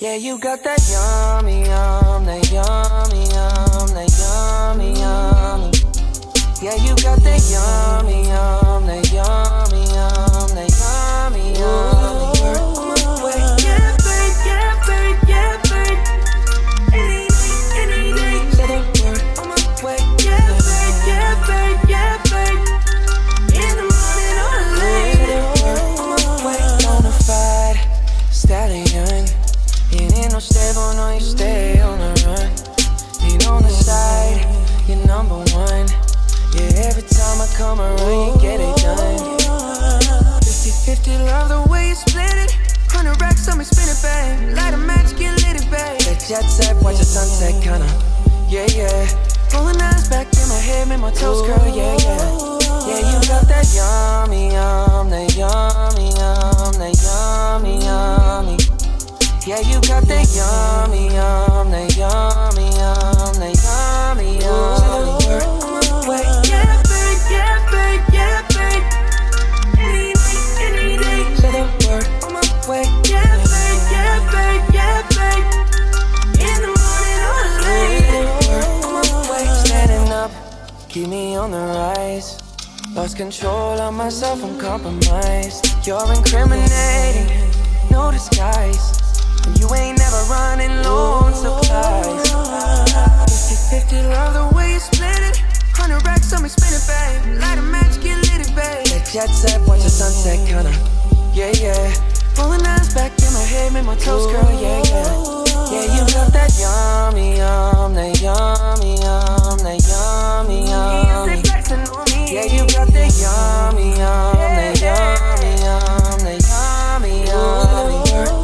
Yeah, you got that yummy, yum, that yummy, yum, that yummy, yummy. Yeah, you got that yummy, yum, that yummy, yum, that yummy, yummy. Yeah, babe, yeah, babe, yeah, babe. Any day, say the word on my way. Yeah, babe, yeah, babe, yeah, babe. In the morning or late, say the word on my way. Bonafide stallion. You ain't no stable, no, you stay on the run. Ain't on the side, you're number one. Yeah, every time I come around, you get it done. 50-50, love the way you split it. 100 racks on me, spin it, babe. Light a match, get lit, it, babe. That jet set, watch the sunset, kinda. Yeah, yeah. Rolling eyes back in my head, make my toes curl, yeah, yeah. Yeah, you got that yummy, yum, that yummy, yum, that yummy, yummy. Yeah, you got that yummy, yum, that yummy, yum, that yummy, yummy. Wait, yeah, babe, yeah, babe, yeah, babe. Any day, say the word on my way. Yeah, babe, yeah, babe, yeah, babe. In the morning or late, say the word on my way. Standing up, keep me on the rise. Lost control of myself, I'm compromised. You're incriminating, no disguise. And you ain't never running low on supplies. 50-50, love the way you split it. 100 racks on me, spin it, babe. Light a match, get lit, it, babe. That jet set, watch the sunset, kinda. Yeah, yeah. Rolling eyes back in my head, make my toes curl, yeah, yeah. Yeah, you got that yummy, yum, that yummy, yum, that yummy, yummy. Yeah, you got that yummy, yum, that yummy, yum, that yummy, yummy.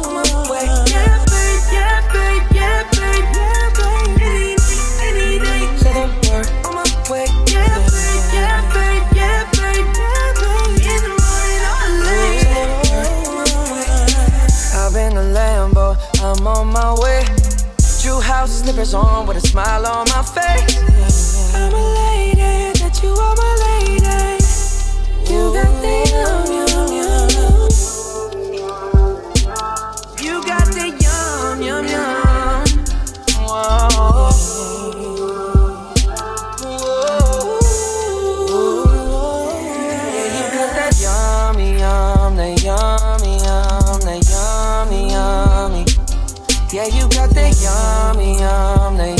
I'm on my way. True house slippers on with a smile on my face. I'm elated that you are my lady. You got the yum, yum, yum. You got the yum, yum, yum. Whoa. Yeah, you got that yummy, yum, that yummy, yum, that yummy, yummy. Yeah, you got that yummy, yum, that